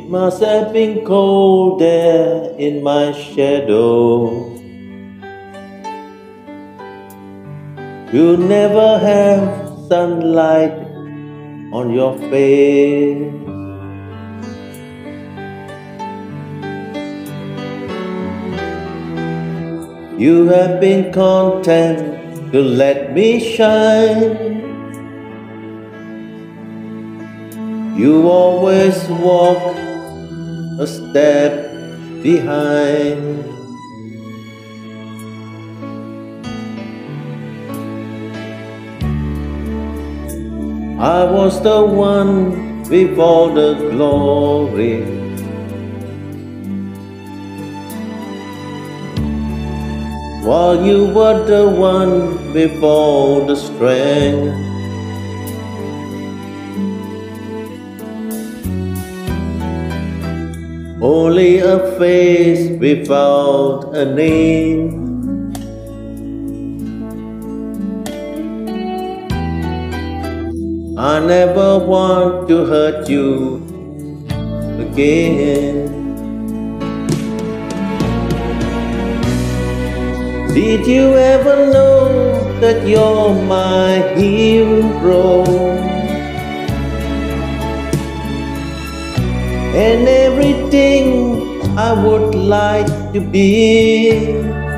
It must have been cold there in my shadow. You never have sunlight on your face. You have been content to let me shine. You always walk a step behind. I was the one with all the glory, while you were the one with all the strength. Only a face without a name. I never want to hurt you again. Did you ever know that you're my hero? And everything I would like to be.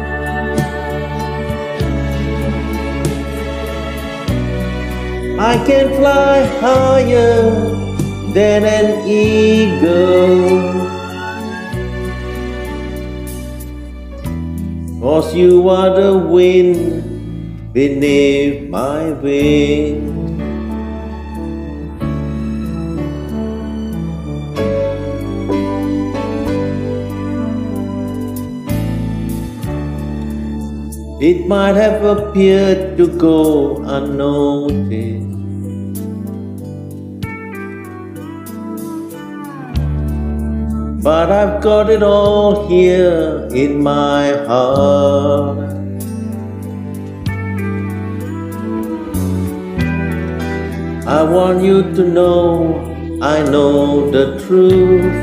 I can fly higher than an eagle, 'cause you are the wind beneath my wings. It might have appeared to go unnoticed, but I've got it all here in my heart. I want you to know I know the truth.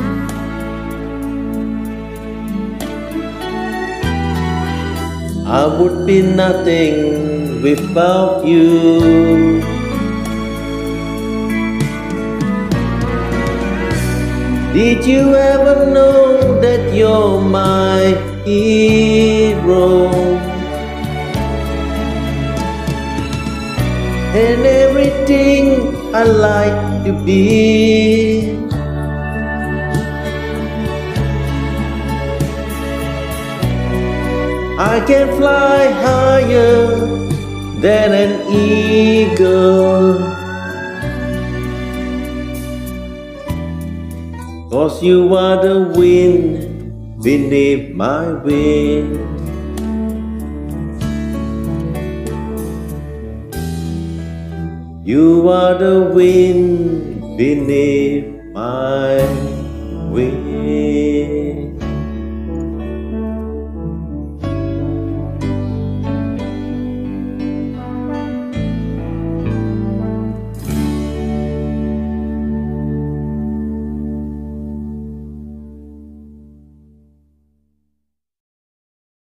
I would be nothing without you. Did you ever know that you're my hero? And everything I like to be. I can fly higher than an eagle, 'cause you are the wind beneath my wings. You are the wind beneath my wings.